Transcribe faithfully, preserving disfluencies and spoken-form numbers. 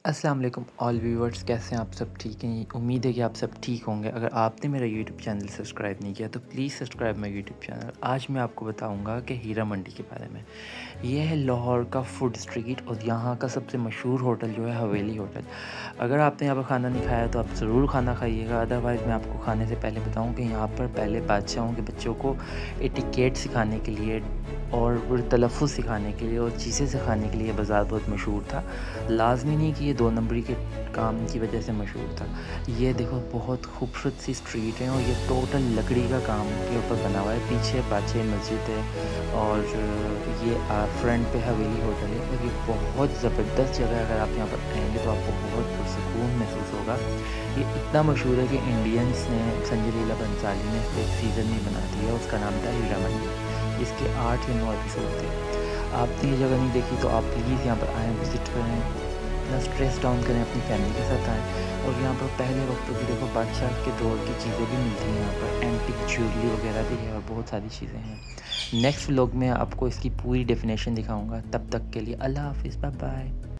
अस्सलाम वालेकुम all viewers, कैसे हैं आप? सब ठीक हैं? उम्मीद है कि आप सब ठीक होंगे। अगर आपने मेरा यूट्यूब चैनल सब्सक्राइब नहीं किया तो please subscribe my YouTube channel. आज मैं आपको बताऊंगा कि हीरा मंडी के बारे में। ये है लाहौर का फूड स्ट्रीट और यहाँ का सबसे मशहूर होटल जो है हवेली होटल। अगर आपने यहाँ पर खाना नहीं खाया तो आप ज़रूर खाना खाइएगा। अदरवाइज़ मैं आपको खाने से पहले बताऊँ कि यहाँ पर पहले बादशाहों के बच्चों को एटिकेट सिखाने के लिए और तलफ़ुज़ सिखाने के लिए और चीज़ें सिखाने के लिए बाज़ार बहुत मशहूर था। लाज़मी नहीं कि ये दो नंबरी के काम की वजह से मशहूर था। ये देखो बहुत खूबसूरत सी स्ट्रीट है और ये टोटल लकड़ी का काम के ऊपर बना हुआ है। पीछे बादशाही मस्जिद है और ये फ्रंट पे हवेली होटल है और ये बहुत ज़बरदस्त जगह है। अगर आप यहाँ पर आएँगे तो आपको बहुत पुरसकून महसूस होगा। ये इतना मशहूर है कि इंडियंस ने संजय लीला भंसाली ने इसको एक सीज़न में बना दिया, उसका नाम था हीरा मंडी। इसके आठ या नौ एपिसोड थे। आपने ये जगह नहीं देखी तो आप प्लीज़ यहाँ पर आएँ, विज़िट करें, अपना स्ट्रेस डाउन करें, अपनी फैमिली के साथ आएँ। और यहाँ पर पहले वक्तों की देखो बादशाह के दौर की चीज़ें भी मिलती हैं यहाँ पर, एंटिक ज्वेलरी वगैरह भी है और बहुत सारी चीज़ें हैं। नेक्स्ट व्लॉग में आपको इसकी पूरी डेफिनेशन दिखाऊँगा। तब तक के लिए अल्लाह हाफ़िज़, बाय बाय।